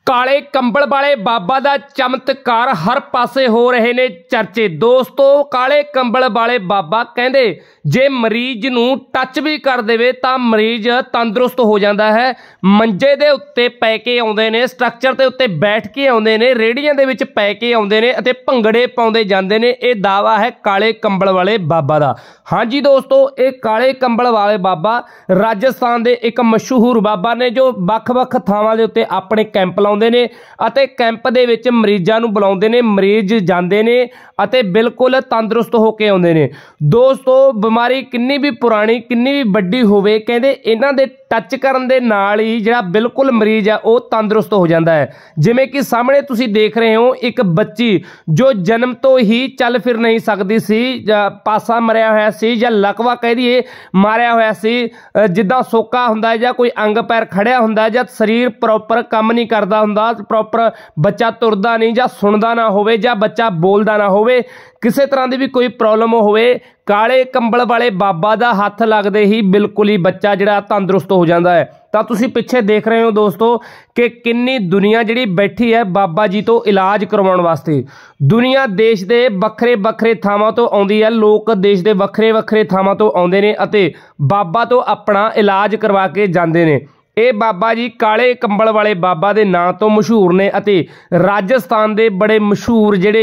काले कंबल वाले बाबा दा चमत्कार हर पासे हो रहे ने चर्चे। दोस्तों काले कंबल वाले बाबा कहंदे जे मरीज नूं टच भी कर देवे तां मरीज तंदुरुस्त हो जाता है। मंजे दे उत्ते पै के आउंदे ने, स्ट्रक्चर दे उत्ते बैठ के आउंदे ने, रेहड़ियां दे विच पै के आउंदे ने अते भंगड़े पाउंदे जांदे ने। इह दावा है काले कंबल वाले बाबा दा। हाँ जी दोस्तों, ये काले कंबल वाले बाबा राजस्थान दे एक मशहूर बाबा ने जो ਵੱਖ-ਵੱਖ ਥਾਵਾਂ ਦੇ ਉੱਤੇ ਆਪਣੇ कैंप लाउंदे ने ਅਤੇ कैंप ਦੇ ਵਿੱਚ ਮਰੀਜ਼ਾਂ ਨੂੰ ਬੁਲਾਉਂਦੇ ਨੇ। ਮਰੀਜ਼ ਜਾਂਦੇ ਨੇ ਅਤੇ ਬਿਲਕੁਲ ਤੰਦਰੁਸਤ ਹੋ ਕੇ ਆਉਂਦੇ ਨੇ। ਦੋਸਤੋ ਬਿਮਾਰੀ ਕਿੰਨੀ ਵੀ ਪੁਰਾਣੀ ਕਿੰਨੀ ਵੀ ਵੱਡੀ ਹੋਵੇ, ਕਹਿੰਦੇ ਇਹਨਾਂ ਦੇ टच करन दे नाल ही जिहड़ा बिल्कुल मरीज है वो तंदुरुस्त हो जाता है। जिवें कि सामने तुसीं देख रहे हो एक बच्ची जो जन्म तो ही चल फिर नहीं सकती सी, पासा मरिया होया सी जां लकवा कह दईए मारिया होया सी, जिद्दां सोका हुंदा है जां कोई अंग पैर खड़िया हुंदा है जां शरीर प्रॉपर काम नहीं करदा हुंदा, प्रॉपर बच्चा तुरदा नहीं जां सुणदा ना होवे जां बच्चा बोलदा ना होवे, किसी तरह की भी कोई प्रॉब्लम होवे, काले कंबल वाले बाबा दा हथ लगदे ही बिल्कुल ही बच्चा जिहड़ा तंदुरुस्त हो जाता है। तो तुसीं पिछे देख रहे हो दोस्तों कि किन्नी दुनिया जिहड़ी बैठी है बाबा जी तो इलाज करवाउण वास्ते। दुनिया देश के वक्खरे वक्खरे थावां तो आउंदी है, लोग देश के वक्खरे वक्खरे थावां तो आउंदे ने अते बाबा तो अपना इलाज करवा के जांदे ने। ये बाबा जी काले कंबल वाले बाबा के नाम तो मशहूर ने अते राजस्थान के बड़े मशहूर जिहड़े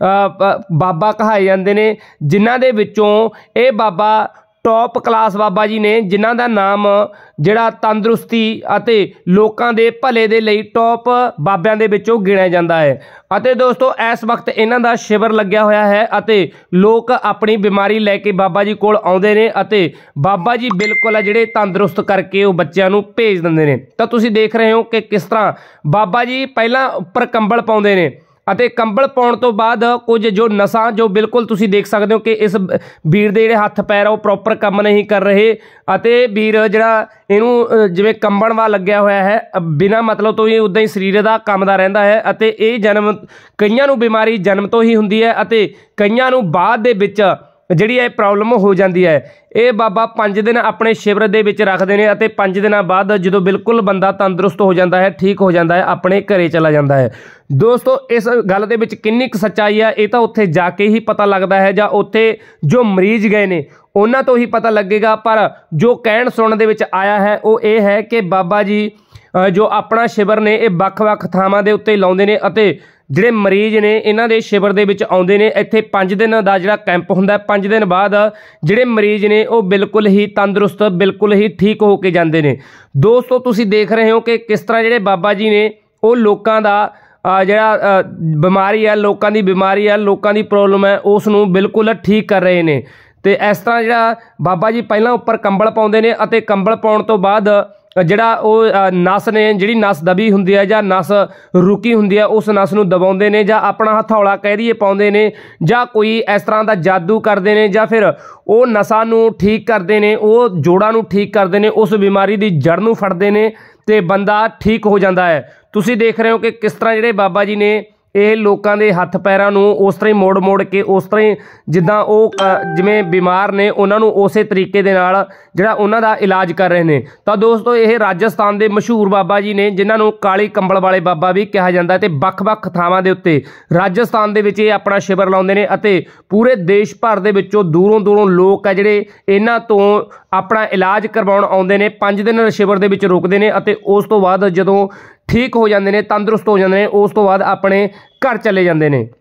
बाबा कहाए जाते हैं, जिन्हां दे विचों ये बाबा टॉप क्लास बाबा जी ने, जिन्हां दा नाम जिहड़ा तंदुरुस्ती अते लोकां दे भले दे लई टॉप बाबियां दे विचों गिणिया जांदा है। अते दोस्तों इस वक्त इन्हां दा शिविर लग्या होया है अते लोग अपनी बीमारी लैके बाबा जी कोल आउंदे ने अते बाबा जी बिल्कुल जिहड़े तंदुरुस्त करके वो बच्चों नूं भेज दिंदे ने। तो तुसीं देख रहे हो कि किस तरह बाबा जी पहलां उपर कंबल पाउंदे ने ਅਤੇ कंबल पाउण तो बाद कुछ जो नसां जो बिल्कुल तुसीं देख सकते हो कि इस वीर दे जिहड़े हत्थ पैर वो प्रॉपर काम नहीं कर रहे ਅਤੇ वीर जिहड़ा इहनूं जिवें कंबण वा लग्या होया है बिना मतलब तो ही उदां ही शरीर दा कंबदा रहिंदा है ਅਤੇ ਇਹ जन्म कईयां नूं बीमारी जन्म तो ही हुंदी है ਅਤੇ कईयां नूं बाद दे विच जिहड़ी ये प्रॉब्लम हो जाती है। ये बाबा 5 दिन अपने शिविर दे विच रखदे ने ਅਤੇ 5 दिनों बाद जो बिल्कुल बंदा तंदुरुस्त हो जाता है, ठीक हो जाता है, अपने घरे चला जाता है। दोस्तों इस गल दे विच किन्नी क सच्चाई है ये तो उत्थे जाके ही पता लगता है, जां उत्थे जो मरीज गए ने उन्हां तो ही पता लगेगा। पर जो कहण सुणन दे विच आया है वो ये है कि बाबा जी जो अपना शिविर ने ये ਵੱਖ-ਵੱਖ ਥਾਵਾਂ ਦੇ ਉੱਤੇ ਲਾਉਂਦੇ ਨੇ ਅਤੇ ਜਿਹੜੇ ਮਰੀਜ਼ ਨੇ ਇਹਨਾਂ ਦੇ शिविर ਦੇ ਵਿੱਚ ਆਉਂਦੇ ਨੇ। ਇੱਥੇ 5 दिन ਦਾ ਜਿਹੜਾ ਕੈਂਪ ਹੁੰਦਾ, 5 दिन ਬਾਅਦ ਜਿਹੜੇ ਮਰੀਜ਼ ਨੇ ਉਹ ਬਿਲਕੁਲ ਹੀ ਤੰਦਰੁਸਤ ਬਿਲकुल ही ठीक ਹੋ ਕੇ ਜਾਂਦੇ ਨੇ। ਦੋਸਤੋ ਤੁਸੀਂ ਦੇਖ ਰਹੇ ਹੋ ਕਿ ਕਿਸ ਤਰ੍ਹਾਂ ਜਿਹੜੇ ਬਾਬਾ ਜੀ ਨੇ ਉਹ ਲੋਕਾਂ ਦਾ ਜਿਹੜਾ ਬਿਮਾਰੀ ਹੈ, ਲੋਕਾਂ ਦੀ ਬਿਮਾਰੀ ਹੈ, ਲੋਕਾਂ ਦੀ ਪ੍ਰੋਬਲਮ ਹੈ ਉਸ ਨੂੰ ਬਿਲकुल ਠੀਕ ਕਰ ਰਹੇ ਨੇ। ਤੇ ਇਸ ਤਰ੍ਹਾਂ ਜਿਹੜਾ ਬਾਬਾ ਜੀ ਪਹਿਲਾਂ ਉੱਪਰ ਕੰਬਲ ਪਾਉਂਦੇ ਨੇ ਅਤੇ ਕੰਬਲ ਪਾਉਣ ਤੋਂ ਬਾਅਦ ਜਿਹੜਾ ਉਹ ਨਸ ਨੇ, ਜਿਹੜੀ ਨਸ ਦਬੀ ਹੁੰਦੀ ਹੈ ਜਾਂ ਨਸ ਰੁਕੀ ਹੁੰਦੀ ਹੈ ਉਸ ਨਸ ਨੂੰ ਦਬਾਉਂਦੇ ਨੇ ਜਾਂ ਆਪਣਾ ਹਥੌਲਾ ਕਹਿ ਦਈਏ ਪਾਉਂਦੇ ਨੇ ਜਾਂ ਕੋਈ ਇਸ ਤਰ੍ਹਾਂ ਦਾ ਜਾਦੂ ਕਰਦੇ ਨੇ ਜਾਂ ਫਿਰ ਉਹ ਨਸਾਂ ਨੂੰ ਠੀਕ ਕਰਦੇ ਨੇ, ਉਹ ਜੋੜਾਂ ਨੂੰ ਠੀਕ ਕਰਦੇ ਨੇ, ਉਸ ਬਿਮਾਰੀ ਦੀ ਜੜ ਨੂੰ ਫੜਦੇ ਨੇ ਤੇ ਬੰਦਾ ਠੀਕ ਹੋ ਜਾਂਦਾ ਹੈ। ਤੁਸੀਂ ਦੇਖ ਰਹੇ ਹੋ ਕਿ ਕਿਸ ਤਰ੍ਹਾਂ ਜਿਹੜੇ ਬਾਬਾ ਜੀ ਨੇ ਇਹ ਲੋਕਾਂ ਦੇ ਹੱਥ ਪੈਰਾਂ ਨੂੰ ਉਸ ਤਰ੍ਹਾਂ ਹੀ ਮੋੜ ਕੇ ਉਸ ਤਰ੍ਹਾਂ ਹੀ ਜਿੱਦਾਂ ਉਹ ਜਿਵੇਂ ਬਿਮਾਰ ਨੇ ਉਹਨਾਂ ਨੂੰ ਉਸੇ ਤਰੀਕੇ ਦੇ ਨਾਲ ਜਿਹੜਾ ਉਹਨਾਂ ਦਾ ਇਲਾਜ ਕਰ ਰਹੇ ਨੇ। ਤਾਂ ਦੋਸਤੋ ਇਹ ਰਾਜਸਥਾਨ ਦੇ ਮਸ਼ਹੂਰ ਬਾਬਾ ਜੀ ਨੇ ਜਿਨ੍ਹਾਂ ਨੂੰ ਕਾਲੀ ਕੰਬਲ ਵਾਲੇ ਬਾਬਾ ਵੀ ਕਿਹਾ ਜਾਂਦਾ ਤੇ ਵੱਖ-ਵੱਖ ਥਾਵਾਂ ਦੇ ਉੱਤੇ ਰਾਜਸਥਾਨ ਦੇ ਵਿੱਚ ਇਹ ਆਪਣਾ शिविर ਲਾਉਂਦੇ ਨੇ ਅਤੇ ਪੂਰੇ ਦੇਸ਼ ਭਰ ਦੇ ਵਿੱਚੋਂ ਦੂਰੋਂ ਲੋਕ ਆ ਜਿਹੜੇ ਇਹਨਾਂ ਤੋਂ ਆਪਣਾ ਇਲਾਜ ਕਰਵਾਉਣ ਆਉਂਦੇ ਨੇ। 5 दिन शिविर ਦੇ ਵਿੱਚ ਰੁਕਦੇ ਨੇ ਅਤੇ ਉਸ ਤੋਂ ਬਾਅਦ ਜਦੋਂ ठीक हो जाते हैं, तंदुरुस्त हो जाते हैं, उस तो बाद अपने घर चले जाते हैं।